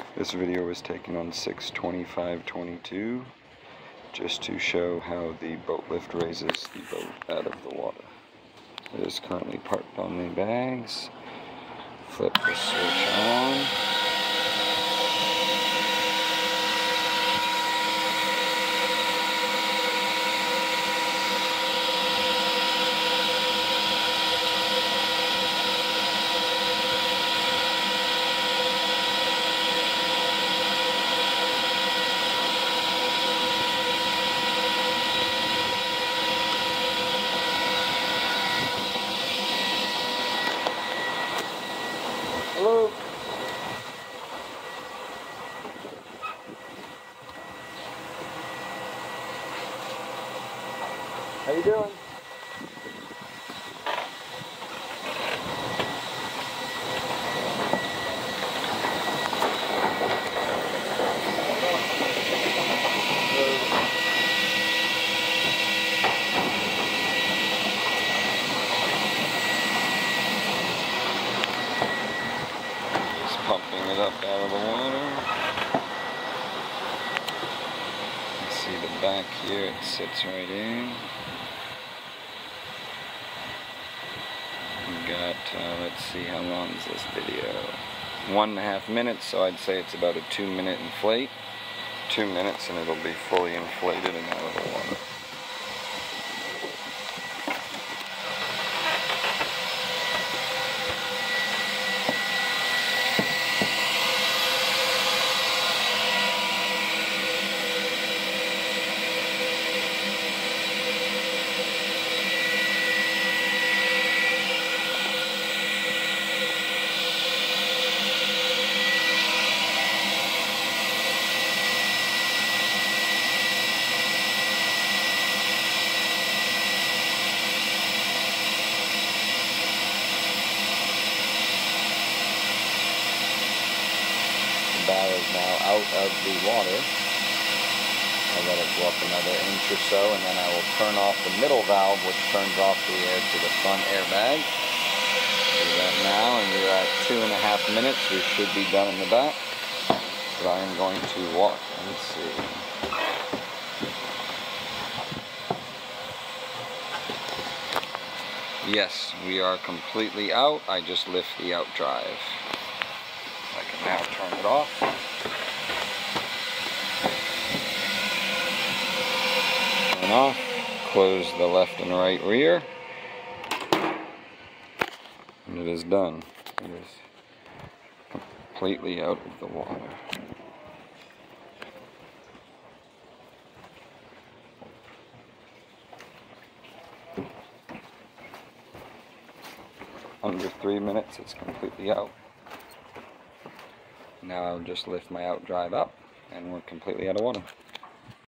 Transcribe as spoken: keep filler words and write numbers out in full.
This video was taken on six twenty-five twenty-two just to show how the boat lift raises the boat out of the water. It is currently parked on the bags. Flip the switch on. Hello. How you doing? Pumping it up out of the water. You see the back here, it sits right in. We got, uh, let's see, how long is this video? One and a half minutes, so I'd say it's about a two minute inflate. Two minutes and it'll be fully inflated and out of the water. Bow is now out of the water. I'll let it go up another inch or so, and then I will turn off the middle valve, which turns off the air to the front airbag. Do that now, and we're at two and a half minutes. We should be done in the back. But I am going to walk and see. Yes, we are completely out. I just lift the out drive. I can now turn it off. Turn off. Close the left and right rear. And it is done. It is completely out of the water. Under three minutes, it's completely out. Now I'll just lift my out drive up and we're completely out of water.